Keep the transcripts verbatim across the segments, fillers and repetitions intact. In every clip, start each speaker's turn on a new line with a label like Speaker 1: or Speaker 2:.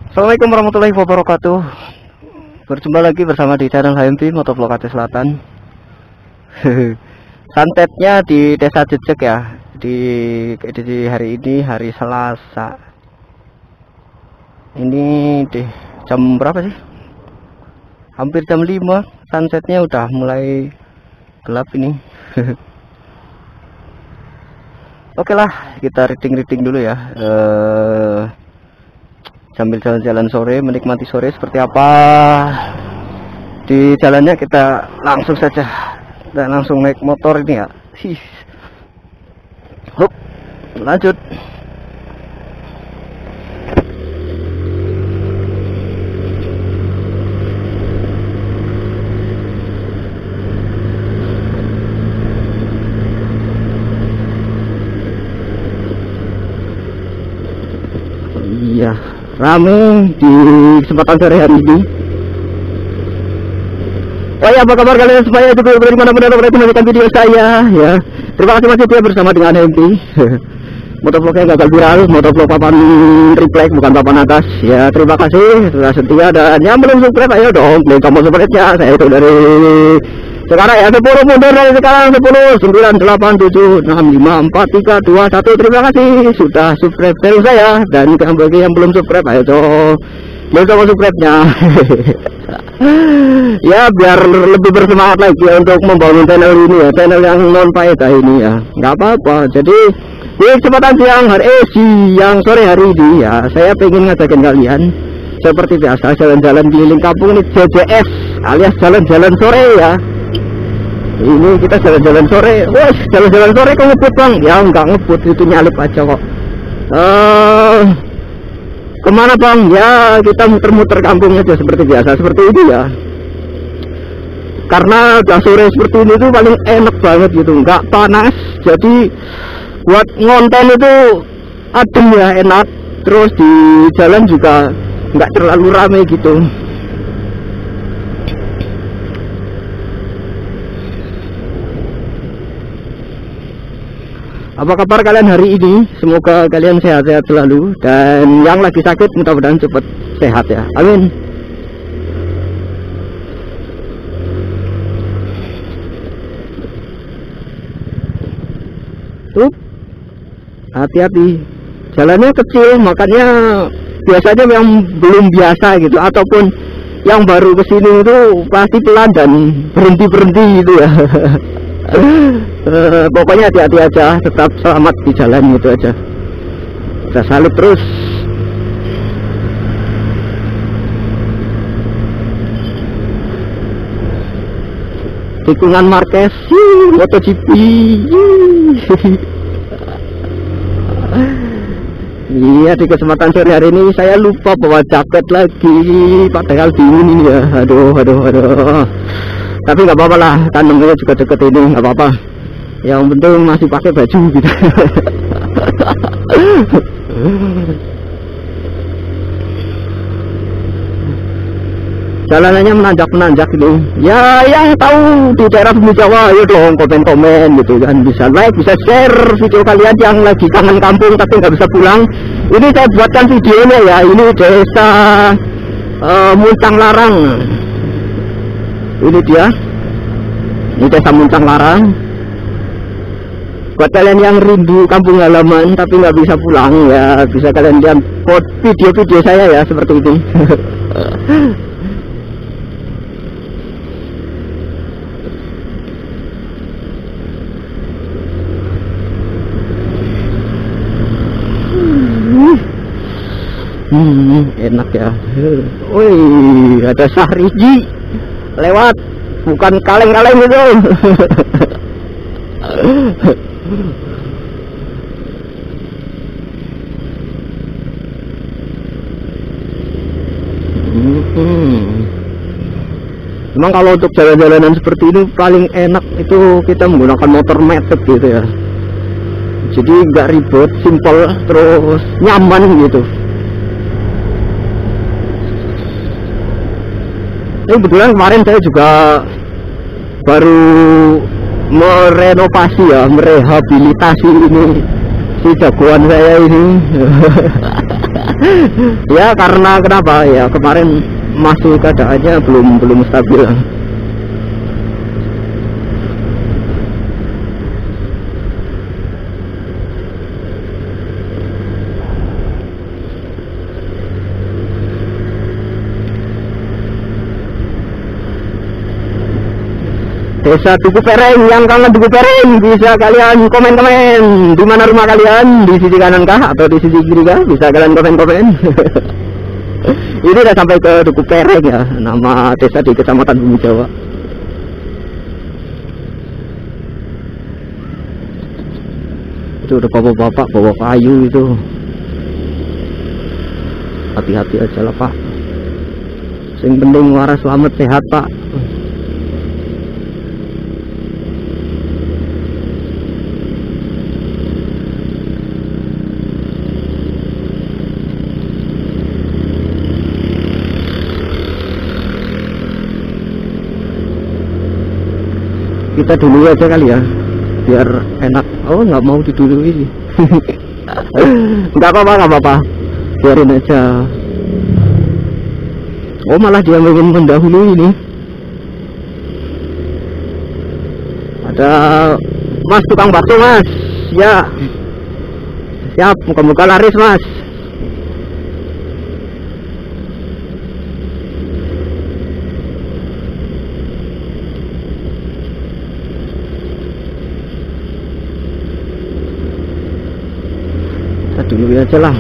Speaker 1: Assalamualaikum warahmatullahi wabarakatuh. Berjumpa lagi bersama di channel H M P Motovlog Aceh Selatan. Santetnya di Desa Jejeg ya. Di edisi hari ini hari Selasa. Ini di jam berapa sih? Hampir jam lima. Sunsetnya udah mulai gelap ini. Oke lah, kita reading-reading dulu ya. Eh sambil jalan-jalan sore, menikmati sore seperti apa di jalannya. Kita langsung saja dan langsung naik motor ini ya. Hih. Hup, lanjut. Iya, rame di kesempatan sore hari ini. Oh ya, apa kabar kalian supaya juga berada dimana-mana berada menonton video saya ya. Terima kasih masih dia bersama dengan H M P. Motovlognya gagal viral, motovlog papan triplek bukan papan atas ya. Terima kasih sudah setia dan yang belum subscribe ayo dong klik tombol subscribe-nya. Saya itu dari sekarang ya, sepuluh mundur dari sekarang, sepuluh, sembilan, delapan, tujuh, enam, lima, empat, tiga, dua, satu. Terima kasih sudah subscribe channel saya. Dan bagi yang belum subscribe ayo dong klik tombol subscribe-nya. Ya biar lebih bersemangat lagi untuk membangun channel ini ya, channel yang non faedah ini ya. Nggak apa-apa. Jadi di kesempatan siang hari eh siang sore hari ini ya, saya pengen ngajakin kalian seperti biasa jalan-jalan keliling kampung ini, J J S alias jalan-jalan sore ya. Ini kita jalan-jalan sore. Wes, jalan-jalan sore kok ngebut bang? Ya nggak ngebut, itu nyalip aja kok. Uh, kemana bang? Ya kita muter-muter kampung aja seperti biasa, seperti ini ya. Karena udah sore seperti ini tuh paling enak banget gitu, nggak panas. Jadi buat ngonten itu adem ya, enak. Terus di jalan juga nggak terlalu rame gitu. Apa kabar kalian hari ini? Semoga kalian sehat-sehat selalu. Dan yang lagi sakit mudah-mudahan cepat sehat ya, amin. Tuh, hati-hati, jalannya kecil, makanya biasanya yang belum biasa gitu ataupun yang baru kesini itu pasti pelan dan berhenti-berhenti gitu ya. Uh, pokoknya hati-hati aja, tetap selamat di jalan gitu aja. Kita salut terus. Tikungan Marquez, MotoGP. Iya, di kesempatan sore hari ini saya lupa bawa jaket lagi, padahal dingin ini ya. Aduh, aduh, aduh. Tapi nggak apa-apa lah, kan namanya juga deket ini, nggak apa-apa. Yang penting masih pakai baju gitu. Jalanannya menanjak-menanjak ini. Ya yang tahu di daerah Bumi Jawa, ayo dong komen-komen gitu kan, bisa like, bisa share video kalian yang lagi kangen kampung tapi nggak bisa pulang. Ini saya buatkan videonya ya. Ini desa uh, Muncang Larang. Ini dia, ini desa Muncang Larang. Buat kalian yang rindu kampung halaman tapi nggak bisa pulang ya, bisa kalian lihat video-video saya ya seperti ini. Hmm, enak ya. Wih, ada Sahriji lewat, bukan kaleng-kaleng gitu. Hmm. Memang kalau untuk jalan-jalanan seperti ini paling enak itu kita menggunakan motor metik gitu ya. Jadi nggak ribet, simpel, terus nyaman gitu. Ini kebetulan kemarin saya juga baru merenovasi ya, merehabilitasi ini si jagoan saya ini. Ya karena kenapa ya, kemarin masih keadaannya belum belum stabil. Desa Tugu Pereng, yang kangen Tugu Pereng bisa kalian komen-komen di mana rumah kalian, di sisi kanan kah atau di sisi kiri kah, bisa kalian komen-komen. Ini udah sampai ke Tugu Pereng ya, nama desa di Kecamatan Bumi Jawa. Itu udah bapak-bapak bawa kayu itu. Hati-hati aja lah Pak. Sing penting waras selamat sehat Pak. Kita dulu aja kali ya, biar enak. Oh nggak mau didului sih. Nggak apa-apa, nggak apa-apa, biarin aja. Oh malah dia ingin mendahului ini. Ada Mas tukang bakso Mas, ya siap, muka-muka laris Mas. Dulu aja lah.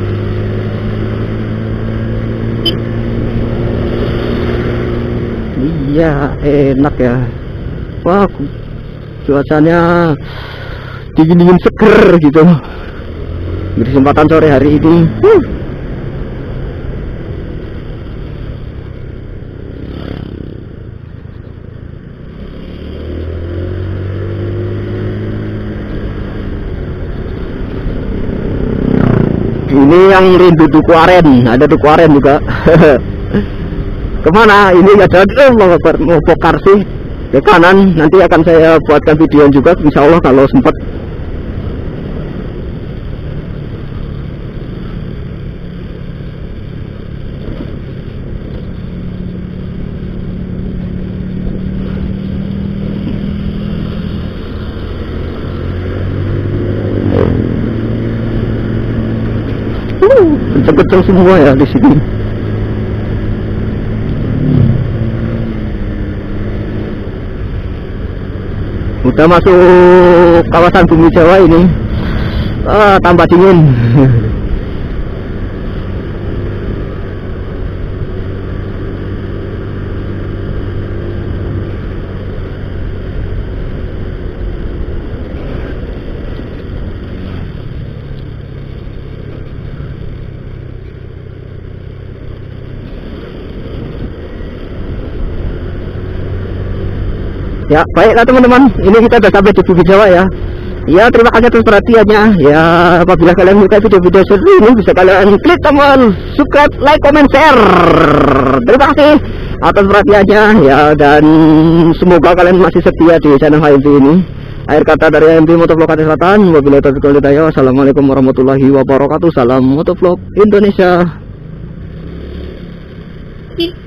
Speaker 1: Iya enak ya. Wah cuacanya dingin-dingin seger gitu di kesempatan sore hari ini. huh. Ini yang rindu Duku Aren, ada Duku Aren juga. Kemana? Ini ada eh, mau mau bokar sih ke kanan. Nanti akan saya buatkan video juga, insya Allah kalau sempat. Kenceng-kenceng semua ya di sini. Udah masuk kawasan Bumi Jawa ini, ah, tambah dingin. Ya baiklah teman-teman, ini kita sudah sampai di Bumi Jawa ya. Ya terima kasih atas perhatiannya. Ya apabila kalian suka video-video seru ini, bisa kalian klik tombol subscribe, like, comment, share. Terima kasih atas perhatiannya ya, dan semoga kalian masih setia di channel H M V ini. Akhir kata dari H M V Motovlog Aceh Selatan. Wabillahi taufiq wal hidayah. Wassalamualaikum warahmatullahi wabarakatuh. Salam Motovlog Indonesia.